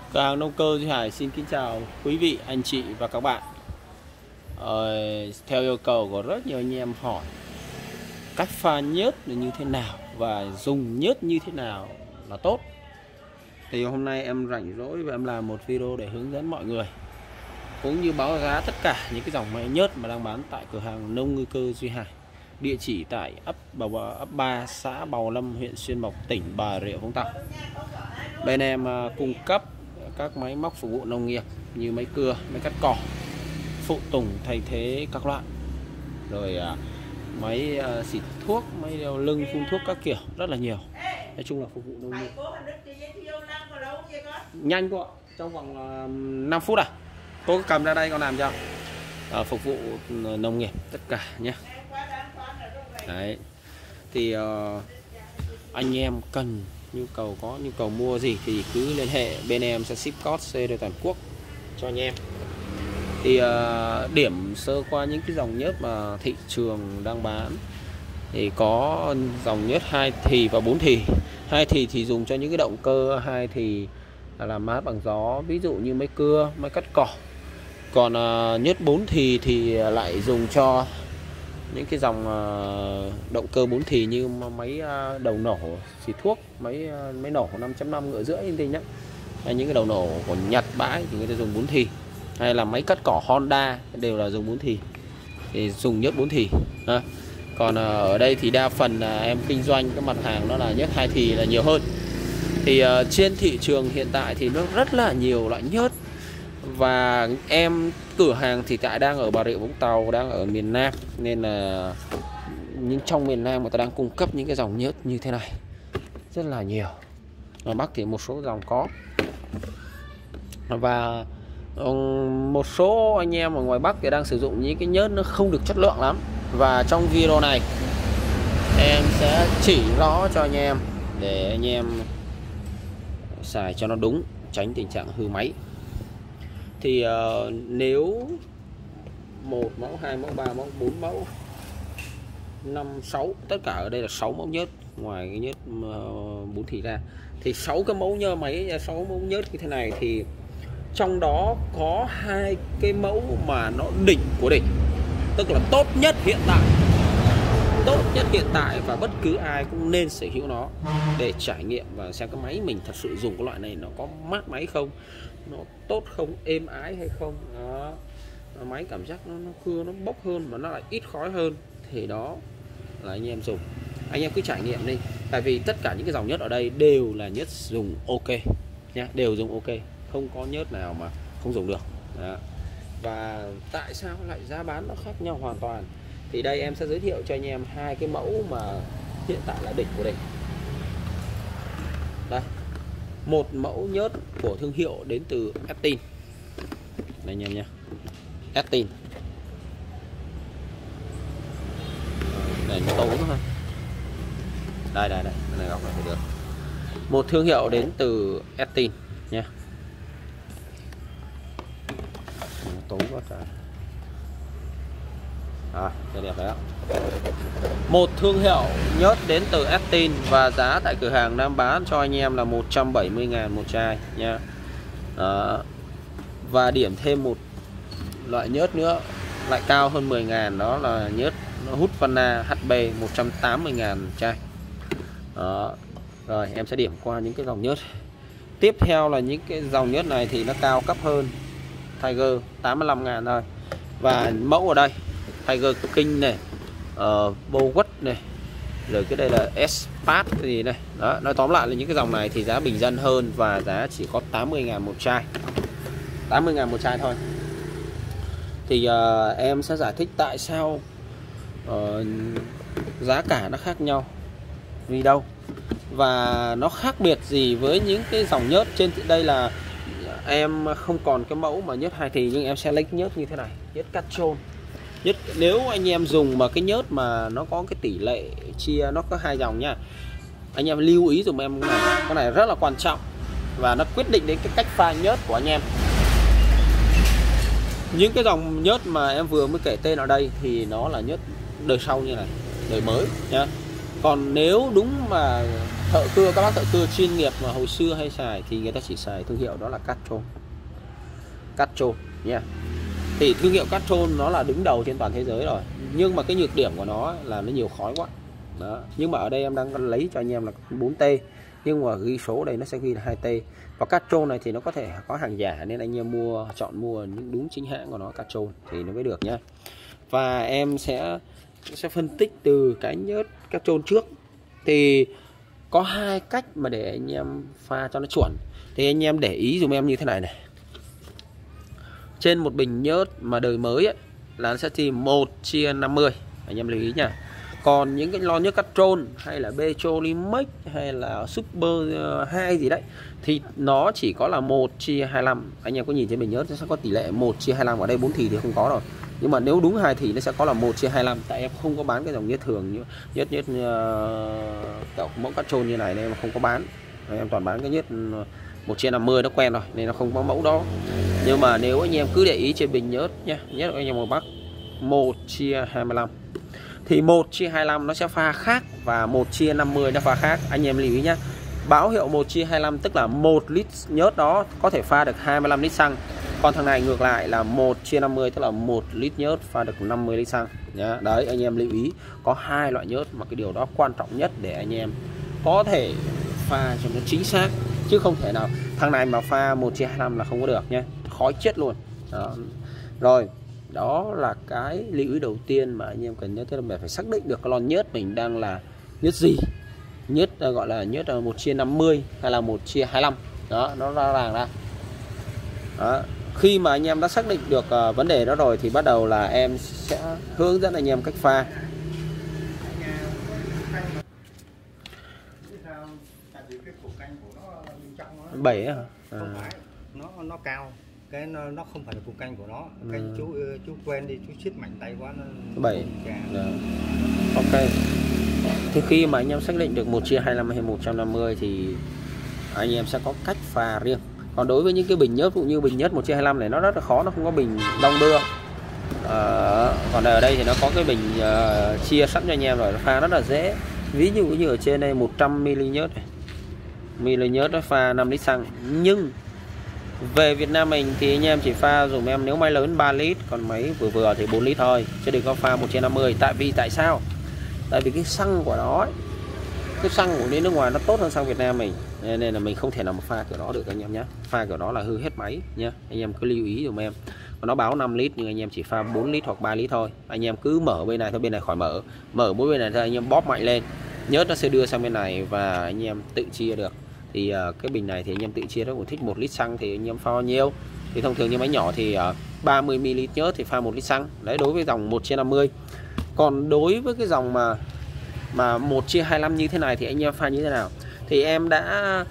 Cửa hàng nông cơ Duy Hải xin kính chào quý vị, anh chị và các bạn. Theo yêu cầu của rất nhiều anh em hỏi cách pha nhớt là như thế nào và dùng nhớt như thế nào là tốt, thì hôm nay em rảnh rỗi và em làm một video để hướng dẫn mọi người cũng như báo giá tất cả những cái dòng máy nhớt mà đang bán tại cửa hàng nông cơ Duy Hải. Địa chỉ tại ấp 3, xã Bào Lâm, huyện Xuyên Mộc, tỉnh Bà Rịa Vũng Tàu. Bên em cung cấp các máy móc phục vụ nông nghiệp như máy cưa, máy cắt cỏ, phụ tùng thay thế các loại, rồi máy xịt thuốc, máy đeo lưng, phun thuốc các kiểu, rất là nhiều. Nói chung là phục vụ nông nghiệp. Nhanh quá, trong vòng 5 phút à? Cô cầm ra đây con làm cho. Phục vụ nông nghiệp tất cả nhé. Đấy. Thì anh em cần có nhu cầu mua gì thì cứ liên hệ, bên em sẽ ship code CD toàn quốc cho anh em. Thì điểm sơ qua những cái dòng nhớt mà thị trường đang bán thì có dòng nhớt 2 thì và 4 thì. 2 thì dùng cho những cái động cơ 2 thì là làm mát bằng gió, ví dụ như máy cưa, máy cắt cỏ. Còn nhớt 4 thì lại dùng cho những cái dòng động cơ 4 thì như máy đầu nổ xịt thuốc, máy nổ 5.5 ngựa rưỡi như thế nhá. Hay những cái đầu nổ của Nhật bãi thì người ta dùng 4 thì. Hay là máy cắt cỏ Honda đều là dùng 4 thì dùng nhớt 4 thì. Còn ở đây thì đa phần là em kinh doanh cái mặt hàng đó là nhớt 2 thì là nhiều hơn. Thì trên thị trường hiện tại thì nó rất là nhiều loại nhớt. Và em cửa hàng thì tại đang ở Bà Rịa Vũng Tàu, đang ở miền Nam, nên là nhưng trong miền Nam người ta đang cung cấp những cái dòng nhớt như thế này rất là nhiều. Ở Bắc thì một số dòng có, và một số anh em ở ngoài Bắc thì đang sử dụng những cái nhớt nó không được chất lượng lắm. Và trong video này em sẽ chỉ rõ cho anh em để anh em xài cho nó đúng, tránh tình trạng hư máy. Thì nếu 1 mẫu, 2 mẫu, 3 mẫu, 4 mẫu, 5, 6, tất cả ở đây là 6 mẫu nhớt, ngoài cái nhớt 4 thì ra thì 6 cái mẫu nhớ máy, 6 mẫu nhớt như thế này, thì trong đó có 2 cái mẫu mà nó đỉnh của đỉnh, tức là tốt nhất hiện tại, và bất cứ ai cũng nên sở hữu nó để trải nghiệm và xem cái máy mình thật sự dùng cái loại này nó có mát máy không, nó tốt không, êm ái hay không. Đó. Máy cảm giác nó cưa nó bốc hơn mà nó lại ít khói hơn, thì đó là anh em dùng. Anh em cứ trải nghiệm đi, tại vì tất cả những cái dòng nhớt ở đây đều là nhớt dùng ok nha, đều dùng ok, không có nhớt nào mà không dùng được. Đó. Và tại sao lại giá bán nó khác nhau hoàn toàn, thì đây em sẽ giới thiệu cho anh em 2 cái mẫu mà hiện tại là đỉnh của đỉnh. Đây, một mẫu nhớt của thương hiệu đến từ Estin đây anh em nha, Estin này, nó tối nữa ha. Đây này gặp lại được. Một thương hiệu đến từ Estin nha. Tối quá trời. Đây đẹp đấy. Một thương hiệu nhớt đến từ Estin và giá tại cửa hàng đang bán cho anh em là 170.000 một chai nha. Đó. Và điểm thêm một loại nhớt nữa lại cao hơn 10.000, đó là nhớt Husqvarna HB 180.000 chai. Đó. Rồi em sẽ điểm qua những cái dòng nhớt. Tiếp theo là những cái dòng nhớt này thì nó cao cấp hơn. Tiger 85.000 thôi. Và mẫu ở đây Tiger King này, Bowood này, rồi cái đây là Espat gì này. Đó, nói tóm lại là những cái dòng này thì giá bình dân hơn và giá chỉ có 80.000 một chai. 80.000 một chai thôi. Thì em sẽ giải thích tại sao giá cả nó khác nhau vì đâu, và nó khác biệt gì với những cái dòng nhớt trên đây. Là em không còn cái mẫu mà nhớt 2 thì, nhưng em sẽ lấy cái nhớt như thế này, nhớt cắt trôn. Nếu anh em dùng mà cái nhớt mà nó có cái tỷ lệ chia, nó có 2 dòng nha, anh em lưu ý dùm em cái này rất là quan trọng và nó quyết định đến cái cách pha nhớt của anh em. Những cái dòng nhớt mà em vừa mới kể tên ở đây thì nó là nhớt đời sau như này, đời mới nhá. Còn nếu đúng mà thợ cưa, các bác thợ cưa chuyên nghiệp mà hồi xưa hay xài thì người ta chỉ xài thương hiệu đó là Castrol. Castrol nha. Thì thương hiệu Castrol nó là đứng đầu trên toàn thế giới rồi, nhưng mà cái nhược điểm của nó là nó nhiều khói quá đó. Nhưng mà ở đây em đang lấy cho anh em là 4T, nhưng mà ghi số đây nó sẽ ghi là 2T. Và Castrol này thì nó có thể có hàng giả, nên anh em chọn mua những đúng chính hãng của nó, Castrol thì nó mới được nhá. Và em sẽ phân tích từ cái nhớt Castrol trước. Thì có hai cách mà để anh em pha cho nó chuẩn. Thì anh em để ý dùm em như thế này này. Trên một bình nhớt mà đời mới ấy, là nó sẽ chỉ 1/50. Anh em lưu ý nha. Còn những cái lon nhớt Castrol hay là Petrolimex hay là Super 2 gì đấy thì nó chỉ có là 1/25. Anh em có nhìn trên bình nhớt nó sẽ có tỷ lệ 1/25. Ở đây 4 thì không có rồi. Nhưng mà nếu đúng 2 thì nó sẽ có là 1/25. Tại em không có bán cái dòng nhớt thường như nhớt mẫu Castrol như này nên em không có bán. Em toàn bán cái nhớt 1/50 nó quen rồi nên nó không có mẫu đó. Nhưng mà nếu anh em cứ để ý trên bình nhớt nhé, nhớt anh em màu Bắc 1/25 thì 1/25 nó sẽ pha khác và 1/50 nó pha khác. Anh em lưu ý nhé. Báo hiệu 1/25 tức là 1 lít nhớt đó có thể pha được 25 lít xăng. Còn thằng này ngược lại là 1/50 tức là 1 lít nhớt pha được 50 lít xăng nhá. Đấy, anh em lưu ý có hai loại nhớt mà cái điều đó quan trọng nhất để anh em có thể pha cho nó chính xác, chứ không thể nào thằng này mà pha 1/25 là không có được nhé, khói chết luôn đó. Rồi, đó là cái lưu ý đầu tiên mà anh em cần nhớ, tức là phải xác định được cái lon nhớt mình đang là nhớt gì. Nhớt gọi là nhớt 1/50 hay là 1/25. Đó, nó ra ràng ra. Đó. Khi mà anh em đã xác định được vấn đề đó rồi thì bắt đầu là em sẽ hướng dẫn anh em cách pha. Bảy hả? Không phải, nó cao, cái nó không phải là cục canh của nó. Cái chú quen đi, chú siết mạnh tay quá nó 7. Ok. Thì khi mà anh em xác định được 1/25 hay 1/50 thì anh em sẽ có cách pha riêng. Còn đối với những cái bình nhớt, ví dụ như bình nhớt 1/25 này nó rất là khó, nó không có bình đong đưa. Còn ở đây thì nó có cái bình chia sẵn cho anh em rồi, pha rất là dễ. Ví dụ như ở trên đây 100ml nhớt này, ml nhớt nó pha 5 lít xăng. Nhưng về Việt Nam mình thì anh em chỉ pha dùng em nếu máy lớn 3 lít, còn máy vừa vừa thì 4 lít thôi, chứ đừng có pha 1/50. Tại sao? Tại vì cái xăng của nó ấy, cái xăng của nước ngoài nó tốt hơn xăng Việt Nam mình, nên là mình không thể nào mà pha kiểu đó được anh em nhé. Pha kiểu đó là hư hết máy nhé, anh em cứ lưu ý dùm em. Nó báo 5 lít nhưng anh em chỉ pha 4 lít hoặc 3 lít thôi. Anh em cứ mở bên này thôi, bên này khỏi mở mỗi bên này thôi, anh em bóp mạnh lên, nhớt nó sẽ đưa sang bên này và anh em tự chia được. Thì cái bình này thì anh em tự chia, nó cũng thích 1 lít xăng thì anh em pha bao nhiêu. Thì thông thường như máy nhỏ thì 30ml nhớt thì pha 1 lít xăng. Đấy, đối với dòng 1/50. Còn đối với cái dòng mà 1/25 như thế này thì anh em pha như thế nào? Thì em đã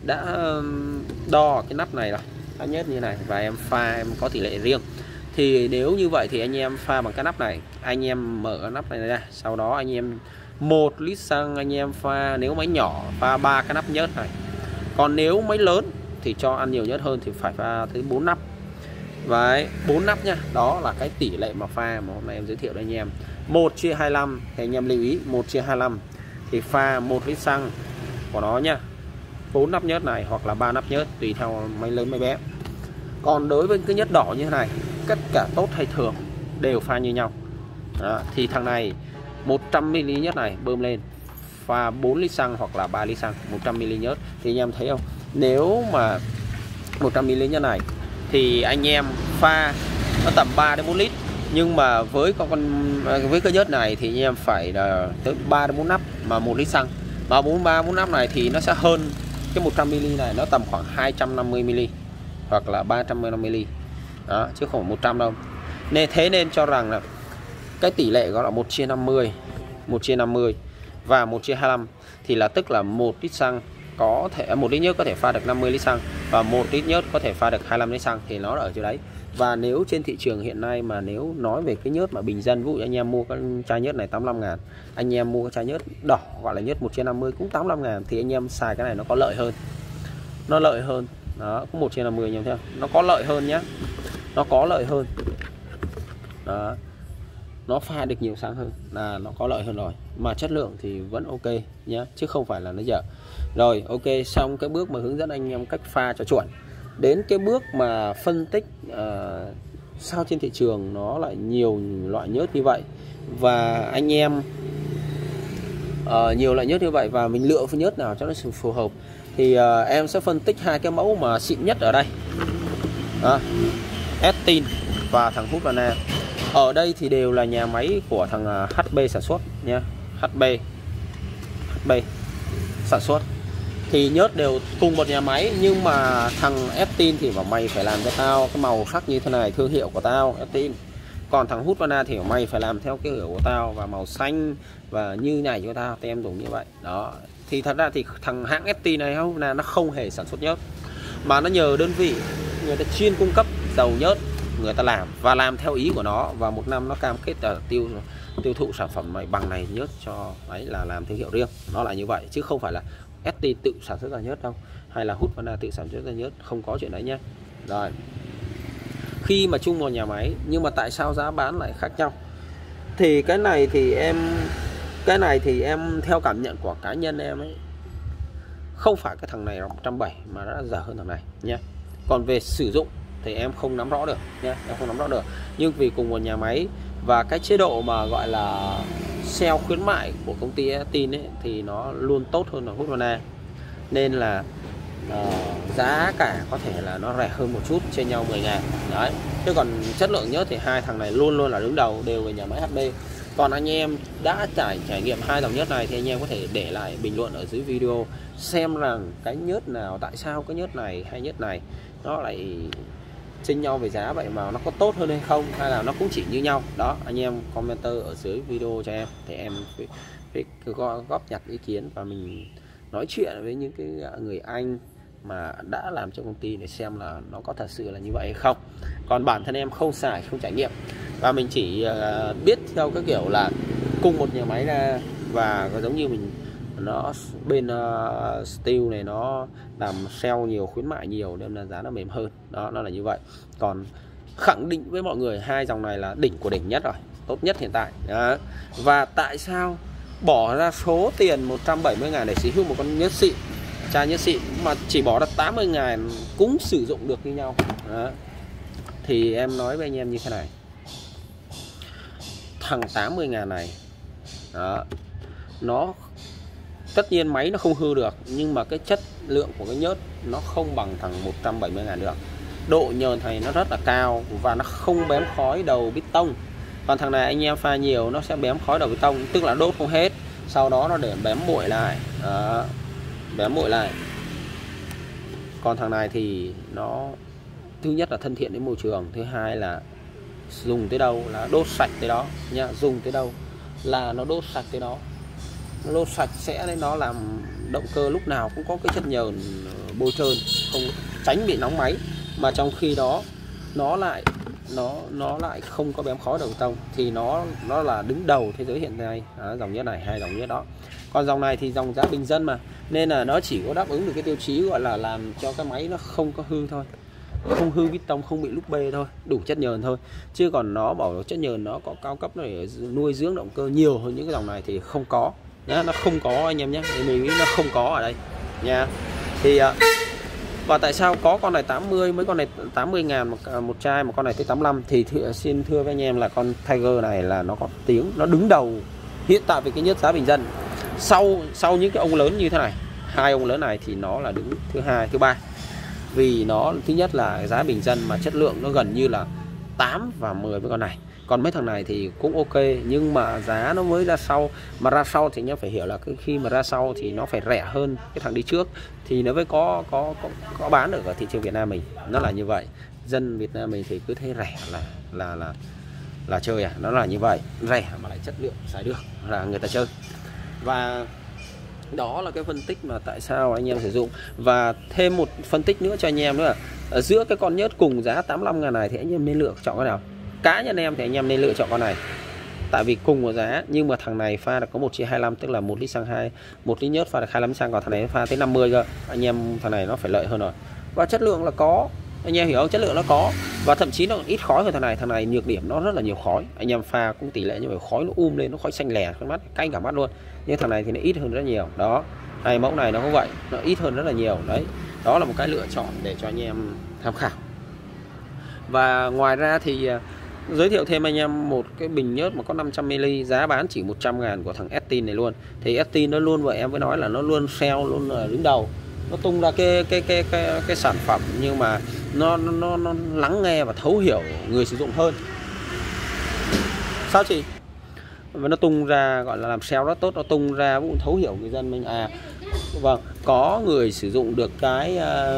đo cái nắp này rồi, đã nhớt như này, và em pha em có tỷ lệ riêng. Thì nếu như vậy thì anh em pha bằng cái nắp này, anh em mở cái nắp này ra, sau đó anh em 1 lít xăng anh em pha, nếu máy nhỏ pha 3 cái nắp nhớt này. Còn nếu máy lớn thì cho ăn nhiều nhớt hơn thì phải pha tới 4 nắp. Đấy, 4 nắp nha. Đó là cái tỷ lệ mà pha mà hôm nay em giới thiệu với anh em. 1/25 thì anh em lưu ý, 1/25 thì pha 1 lít xăng của nó nhá, 4 nắp nhớt này hoặc là 3 nắp nhớt tùy theo máy lớn máy bé. Còn đối với cái nhớt đỏ như thế này, tất cả tốt hay thường đều pha như nhau. Đó, thì thằng này 100ml nhớt này bơm lên pha 4 lít xăng hoặc là 3 lít xăng, 100ml nhớt. Thì anh em thấy không, nếu mà 100ml nhớt này thì anh em pha nó tầm 3 đến 4 lít. Nhưng mà với cái nhớt này thì anh em phải là tới 3 đến 4 nắp mà 1 lít xăng. Mà 4 nắp này thì nó sẽ hơn cái 100ml này, nó tầm khoảng 250ml hoặc là 350ml. Đó, chứ không phải 100 đâu. Thế nên cho rằng là cái tỷ lệ gọi là 1/50, 1/50 và 1/25 thì là tức là 1 lít xăng có thể 1 lít nhớt có thể pha được 50 lít xăng và 1 lít nhớt có thể pha được 25 lít xăng, thì nó ở chỗ đấy. Và nếu trên thị trường hiện nay mà nếu nói về cái nhớt mà bình dân, ví dụ anh em mua cái chai nhớt này 85.000, anh em mua cái chai nhớt đỏ gọi là nhớt 1/50 cũng 85.000, thì anh em xài cái này nó có lợi hơn. Nó lợi hơn. Đó, cũng 1/50 anh em thấy không? Nó có lợi hơn nhá. Nó có lợi hơn. Đó. Nó pha được nhiều xăng hơn là nó có lợi hơn rồi. mà chất lượng thì vẫn ok nhé, chứ không phải là nó dở. Rồi ok, xong cái bước mà hướng dẫn anh em cách pha cho chuẩn, đến cái bước mà phân tích sao trên thị trường nó lại nhiều loại nhớt như vậy, và anh em nhiều loại nhớt như vậy và mình lựa nhớt nào cho nó phù hợp, thì em sẽ phân tích hai cái mẫu mà xịn nhất ở đây, Estin và thằng Husqvarna. Ở đây thì đều là nhà máy của thằng HB sản xuất nha, HB sản xuất, thì nhớt đều cùng một nhà máy. Nhưng mà thằng Estin thì bảo mày phải làm cho tao cái màu sắc như thế này, thương hiệu của tao Estin. Còn thằng Husqvarna thì mày phải làm theo cái kiểu của tao và màu xanh và như này cho tao, tem dùng như vậy đó. Thì thật ra thì thằng hãng Estin này không là nó không hề sản xuất nhớt, mà nó nhờ đơn vị người ta chuyên cung cấp dầu nhớt, người ta làm và làm theo ý của nó, và một năm nó cam kết là tiêu thụ sản phẩm này bằng này nhớt cho đấy, là làm thương hiệu riêng. Nó là như vậy chứ không phải là Estin tự sản xuất ra nhớt đâu, hay là Husqvarna tự sản xuất ra nhớt, không có chuyện đấy nhé. Rồi, khi mà chung một nhà máy nhưng mà tại sao giá bán lại khác nhau, thì cái này thì em theo cảm nhận của cá nhân em ấy, không phải cái thằng này là 170 mà nó đã rẻ hơn thằng này nhé. Còn về sử dụng thì em không nắm rõ được nhé, em không nắm rõ được. Nhưng vì cùng một nhà máy và cái chế độ mà gọi là sale khuyến mại của công ty Estin ấy thì nó luôn tốt hơn là Husqvarna, nên là giá cả có thể là nó rẻ hơn một chút, trên nhau 10.000 đấy. Chứ còn chất lượng nhớt thì hai thằng này luôn luôn là đứng đầu, đều về nhà máy HB. Còn anh em đã trải nghiệm hai dòng nhớt này thì anh em có thể để lại bình luận ở dưới video xem rằng cái nhớt nào, tại sao cái nhớt này hay nhớt này nó lại chênh nhau về giá vậy, mà nó có tốt hơn hay không, hay là nó cũng chỉ như nhau đó. Anh em comment ở dưới video cho em thì em phải góp nhặt ý kiến và mình nói chuyện với những cái người anh mà đã làm trong công ty để xem là nó có thật sự là như vậy hay không. Còn bản thân em không xài, không trải nghiệm, và mình chỉ biết theo cái kiểu là cùng một nhà máy ra, và có giống như mình nó bên Steel này nó làm sale nhiều, khuyến mại nhiều nên là giá nó mềm hơn đó, nó là như vậy. Còn khẳng định với mọi người hai dòng này là đỉnh của đỉnh nhất rồi, tốt nhất hiện tại đó. Và tại sao bỏ ra số tiền 170.000 để sở hữu một con nhớt xịn, chai nhớt xịn, mà chỉ bỏ ra 80.000 cũng sử dụng được như nhau đó. Thì em nói với anh em như thế này, thằng 80.000 này đó, nó tất nhiên máy nó không hư được, nhưng mà cái chất lượng của cái nhớt nó không bằng thằng 170.000 được. Độ nhờn này nó rất là cao và nó không bém khói đầu bít tông. Còn thằng này anh em pha nhiều nó sẽ bém khói đầu bít tông, tức là đốt không hết, sau đó nó để bém bụi lại đó, bém bụi lại. Còn thằng này thì nó thứ nhất là thân thiện đến môi trường, thứ hai là dùng tới đâu là đốt sạch tới đó nha, dùng tới đâu là nó đốt sạch tới đó, nó đốt sạch sẽ nên nó làm động cơ lúc nào cũng có cái chất nhờn bôi trơn, không tránh bị nóng máy, mà trong khi đó nó lại không có bém khói đầu tông, thì nó là đứng đầu thế giới hiện nay đó, dòng nhớt này, hai dòng nhớt đó. Còn dòng này thì dòng giá bình dân mà, nên là nó chỉ có đáp ứng được cái tiêu chí gọi là làm cho cái máy nó không có hư thôi, không hư bít tông, không bị lúc bê thôi, đủ chất nhờn thôi. Chứ còn nó bảo chất nhờn nó có cao cấp để nuôi dưỡng động cơ nhiều hơn những cái dòng này thì không có nhá, nó không có anh em nhé, mình nghĩ nó không có ở đây nha. Thì và tại sao có con này 80, mấy con này 80.000 một chai, một con này tới 85, thì xin thưa với anh em là con Tiger này là nó có tiếng, nó đứng đầu hiện tại về cái nhớt giá bình dân. Sau những cái ông lớn như thế này, hai ông lớn này thì nó là đứng thứ hai, thứ ba, vì nó thứ nhất là giá bình dân mà chất lượng nó gần như là 8 và 10 với con này. Còn mấy thằng này thì cũng ok, nhưng mà giá nó mới ra sau, mà ra sau thì nhá phải hiểu là khi mà ra sau thì nó phải rẻ hơn cái thằng đi trước thì nó mới có bán được ở thị trường Việt Nam mình. Nó là như vậy, dân Việt Nam mình thì cứ thấy rẻ là chơi à, nó là như vậy, rẻ mà lại chất lượng xài được là người ta chơi. Và đó là cái phân tích mà tại sao anh em sử dụng. Và thêm một phân tích nữa cho anh em nữa, ở giữa cái con nhớt cùng giá 85.000 này thì anh em nên lựa chọn cái nào. Cá nhân em thì anh em nên lựa chọn con này, tại vì cùng một giá nhưng mà thằng này pha được có 1/25, tức là 1 lít xăng 1 lít nhớt pha được 25 xăng, còn thằng này pha tới 50 cơ. Anh em thằng này nó phải lợi hơn rồi. Và chất lượng là có, anh em hiểu không, chất lượng nó có. và thậm chí nó còn ít khói hơn thằng này nhược điểm nó rất là nhiều khói. Anh em pha cũng tỷ lệ như vậy, khói nó lên, nó khói xanh lè con mắt, cay cả mắt luôn. Nhưng thằng này thì nó ít hơn rất nhiều. Đó, hay mẫu này nó cũng vậy, nó ít hơn rất là nhiều. Đấy, đó là một cái lựa chọn để cho anh em tham khảo. Và ngoài ra thì giới thiệu thêm anh em một cái bình nhớt mà có 500ml, giá bán chỉ 100.000 của thằng Estin này luôn. Thì Estin nó luôn vậy, em mới nói là nó luôn sale, luôn là đứng đầu. Nó tung ra cái sản phẩm nhưng mà nó lắng nghe và thấu hiểu người sử dụng hơn. Sao chị? Và nó tung ra gọi là làm sale rất tốt, nó tung ra cũng thấu hiểu người dân mình. Vâng, có người sử dụng được cái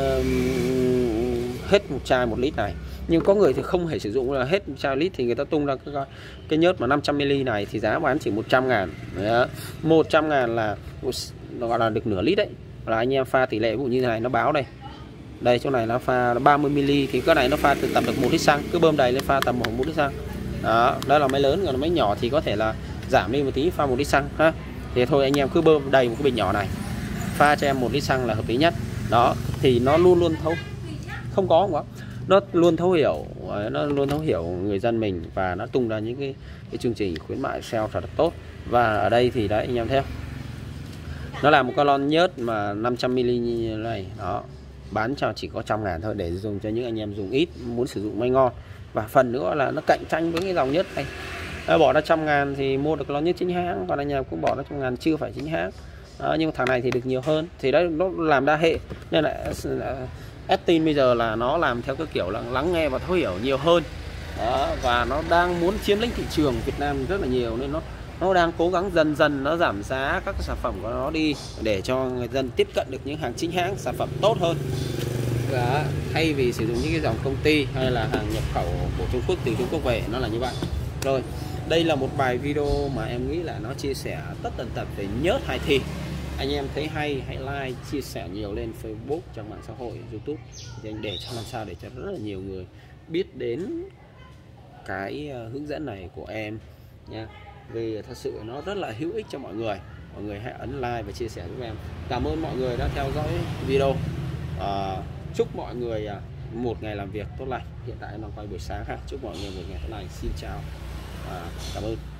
hết một chai 1 lít này, nhưng có người thì không hề sử dụng là hết chai lít, thì người ta tung ra cái nhớt mà 500ml này thì giá bán chỉ 100.000. 100.000 là nó gọi là được nửa lít đấy. Là anh em pha tỷ lệ ví dụ như thế này, nó báo đây chỗ này nó pha 30ml thì cái này nó pha từ tầm được 1 lít xăng, cứ bơm đầy lên pha tầm 1 lít xăng. Đó là máy lớn, còn máy nhỏ thì có thể là giảm đi một tí, pha 1 lít xăng ha. Thì thôi anh em cứ bơm đầy một cái bình nhỏ này, pha cho em 1 lít xăng là hợp lý nhất. Đó, thì nó luôn thấu, không có nó luôn thấu hiểu người dân mình, và nó tung ra những cái chương trình khuyến mại sale rất là tốt. Và ở đây thì đấy anh em thấy không, nó là một cái lon nhớt mà 500ml này, đó bán cho chỉ có 100.000 thôi, để dùng cho những anh em dùng ít, muốn sử dụng may ngon. Và phần nữa là nó cạnh tranh với cái dòng nhớt này. Bỏ ra 100.000 thì mua được lon nhớt chính hãng, còn anh em cũng bỏ ra 100.000 chưa phải chính hãng. Nhưng thằng này thì được nhiều hơn, thì đấy nó làm đa hệ, nên là Estin bây giờ là nó làm theo cái kiểu là lắng nghe và thấu hiểu nhiều hơn. Đó, và nó đang muốn chiếm lĩnh thị trường Việt Nam rất là nhiều, nên nó đang cố gắng dần nó giảm giá các cái sản phẩm của nó đi, để cho người dân tiếp cận được những hàng chính hãng, sản phẩm tốt hơn. Và thay vì sử dụng những cái dòng công ty hay là hàng nhập khẩu của Trung Quốc, từ Trung Quốc về, nó là như vậy. Rồi, đây là một bài video mà em nghĩ là nó chia sẻ tất tần tật về nhớt Hải Thì. Anh em thấy hay, hãy like, chia sẻ nhiều lên Facebook, trong mạng xã hội, YouTube, để cho làm sao để cho rất là nhiều người biết đến cái hướng dẫn này của em nha. Vì thật sự nó rất là hữu ích cho mọi người. Mọi người hãy ấn like và chia sẻ giúp em. Cảm ơn mọi người đã theo dõi video. Chúc mọi người một ngày làm việc tốt lành. Hiện tại em đang quay buổi sáng ha. Chúc mọi người một ngày tốt lành. Xin chào. Cảm ơn.